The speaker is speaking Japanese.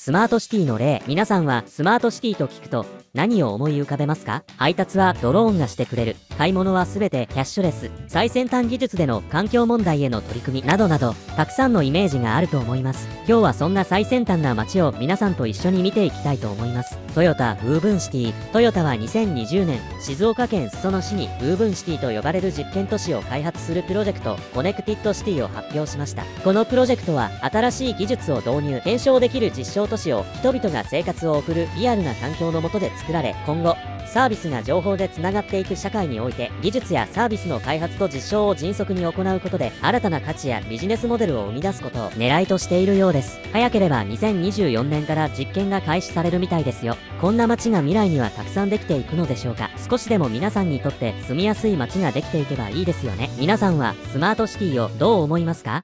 スマートシティの例、皆さんはスマートシティと聞くと何を思い浮かべますか？配達はドローンがしてくれる。買い物はすべてキャッシュレス。最先端技術での環境問題への取り組みなどなど、たくさんのイメージがあると思います。今日はそんな最先端な街を皆さんと一緒に見ていきたいと思います。トヨタウーブンシティ。トヨタは2020年、静岡県裾野市にウーブンシティと呼ばれる実験都市を開発するプロジェクト、コネクティッドシティを発表しました。このプロジェクトは、新しい技術を導入、検証できる実証都市を人々が生活を送るリアルな環境の下で作られ、今後、サービスが情報でつながっていく社会において、技術やサービスの開発と実証を迅速に行うことで、新たな価値やビジネスモデルを生み出すことを狙いとしているようです。早ければ2024年から実験が開始されるみたいですよ。こんな街が未来にはたくさんできていくのでしょうか。少しでも皆さんにとって住みやすい街ができていけばいいですよね。皆さんはスマートシティをどう思いますか？